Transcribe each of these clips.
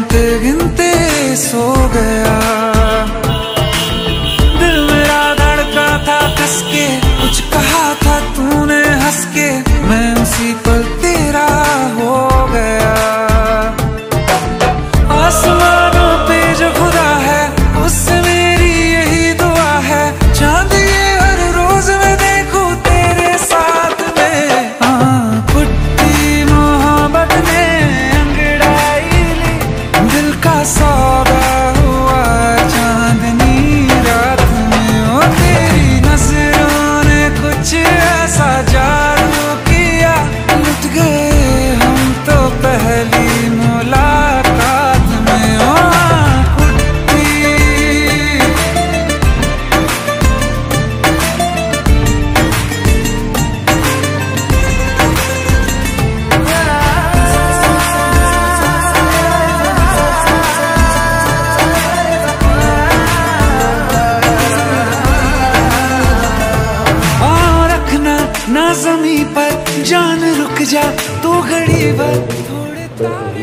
गिनते गिनते सो गया। दिल मेरा धड़का था कस के, कुछ कहा था तूने हंस के, मैं उसी पल तेरा हो गया। आसमानों पे जो खुदा है उससे मेरी यही दुआ है, चांद ये हर रोज मैं देखूं तेरे साथ में। पुट्टी मोहब्बत ने अंगड़ाई ली, दिल का सौदा हुआ चांदनी रात में। ओ तेरी नजरों ने कुछ ऐसा जादू किया, लुट गए हम तो पहली मुलाकात में। ओ ना ज़मीं पर जान रुक जा तू घड़ी भर, थोड़े तारे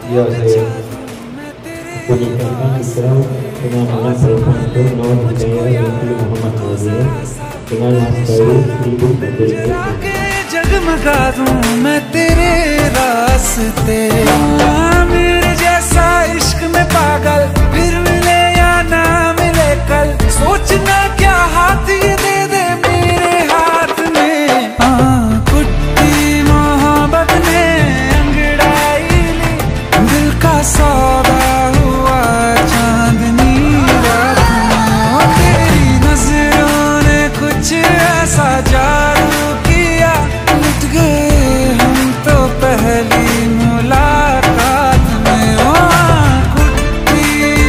Penyiarkan Islam dengan anak terbantu Nur Hidayah binti Muhammad Nazir dengan mas baru 1000 जगमगा दूं मैं तेरे रास्ते। मेरे जैसा इश्क में पागल फिर मिले या ना मिले कल, सोचना क्या हाथ ये दे दे मेरे हाथ में। कुट्टी मोहब्बत ने अंगड़ाई ली, दिल का सौदा हुआ चांदनी रात में। ओ तेरी नजरों ने कुछ ऐसा जादू किया, लुट गए हम तो पहली मुलाकात में। ओ कुट्टी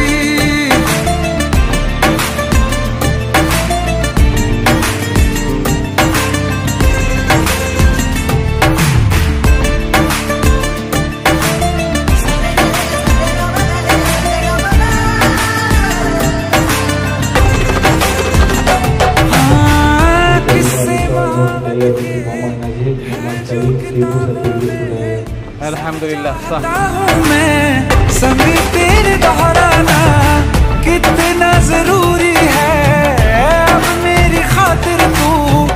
Alhamdulillah मैं संग तेरे दोहराना कितना जरूरी है। अब मेरी खातिर तू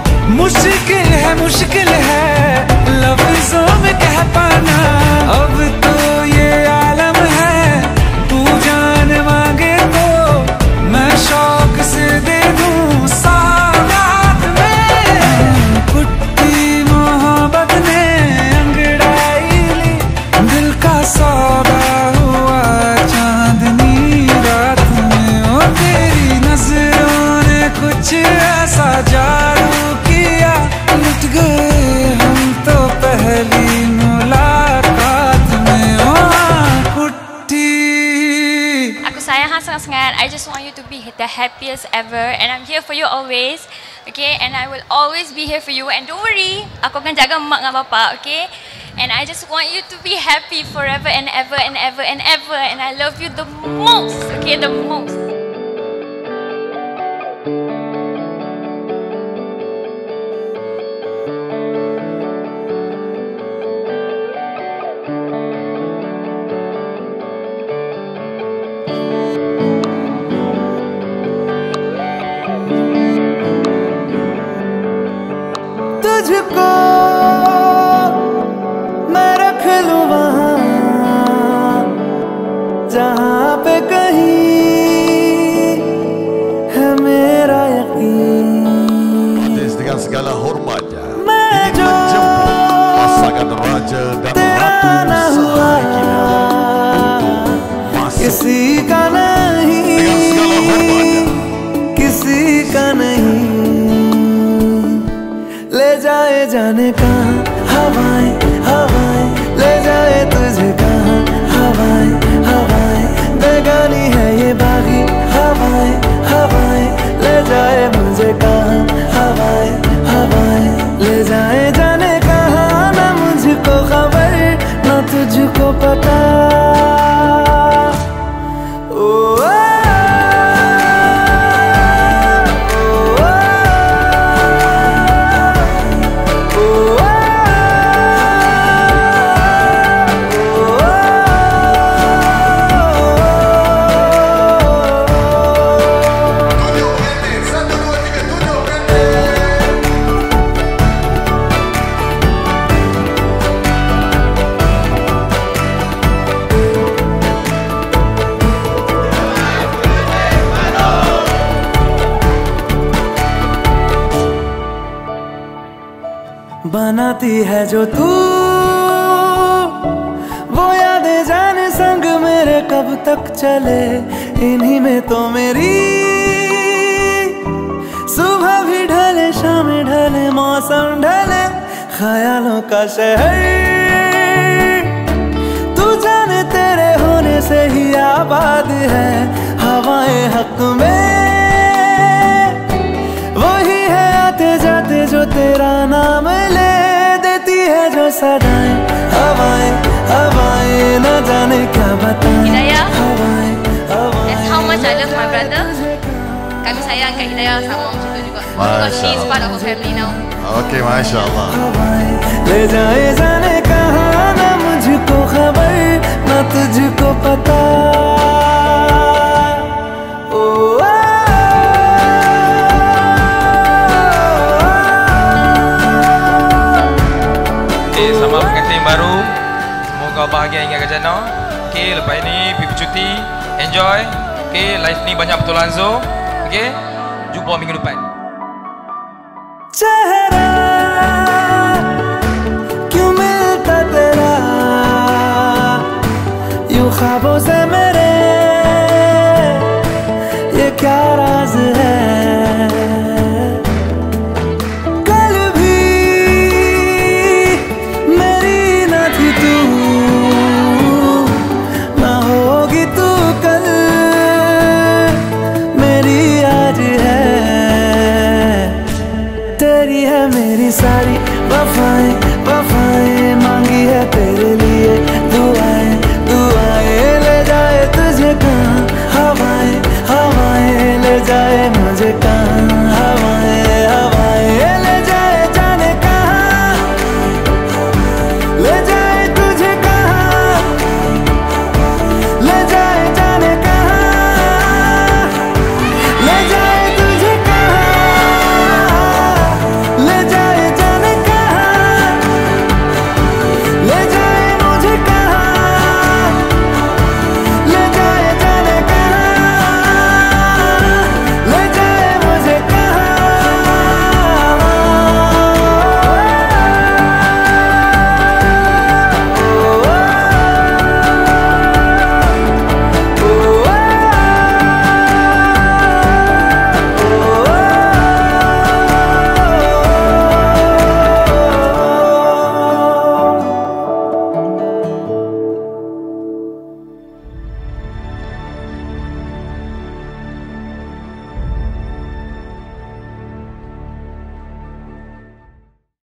मुश्किल है लफ्जों में कह पाना। अब तो ये आलम है, तू जान मांगे तो मैं शौक से दे दूं साथ में। कुट्टी मोहब्बत ने अंगड़ाई ली, दिल का सौदा हुआ चांदनी रात में। ओ तेरी नजरों ने कुछ ऐसा जादू किया, लुट गए हम तो पहली मुलाकात में। ओ कुट्टी Aku sayang hang sangat-sangat. I just want you to be the happiest ever, and I'm here for you always. Okay, and I will always be here for you. And don't worry, aku akan jaga mak dengan bapa. Okay, and I just want you to be happy forever and ever and ever and ever. And I love you the most. Okay, the most. तुझको मैं रख लूं वहाँ जहाँ पे कहीं है मेरा यकीन। Dengan segala hormatnya, मैं ingin जो menjemput pasangan raja dan तेरा ratu न हुआ masuk किसी का नहीं, dengan segala hormatnya. किसी का नहीं, ले जाए जाने आती है जो तू, वो यादें जाने संग मेरे कब तक चले। इन्हीं में तो मेरी सुबह भी ढले, शाम ढले, मौसम ढले, ख्यालों का शहर तू जाने तेरे होने से ही आबाद है। हवाएं हक में वही है आते जाते जो तेरा नाम ले देती है जो सदाएं। हवाएं हवाएं न जाने क्या बताएं। Hidayah, हवाएं that's how much I love my brother. Kami sayang Kak Hidayah sama macam tu juga. Because she is part of our family now. Okey, Masya Allah. हवाएं ले जाए जाने कहाँ, ना मुझको खबर ना तुझको पता। Selamat pengantin baru. Semoga bahagia hingga ke jannah. Okay, lepas ini pergi cuti. Enjoy. Okay, live ni banyak betul Lanzo. Okay, jumpa minggu depan. चेहरा क्यों मिलता तेरा यूं ख्वाबों से मेरे, ये क्या